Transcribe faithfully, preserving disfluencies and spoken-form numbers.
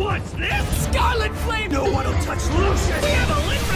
What's this? Scarlet Flame! No one will touch Lucius! We have a list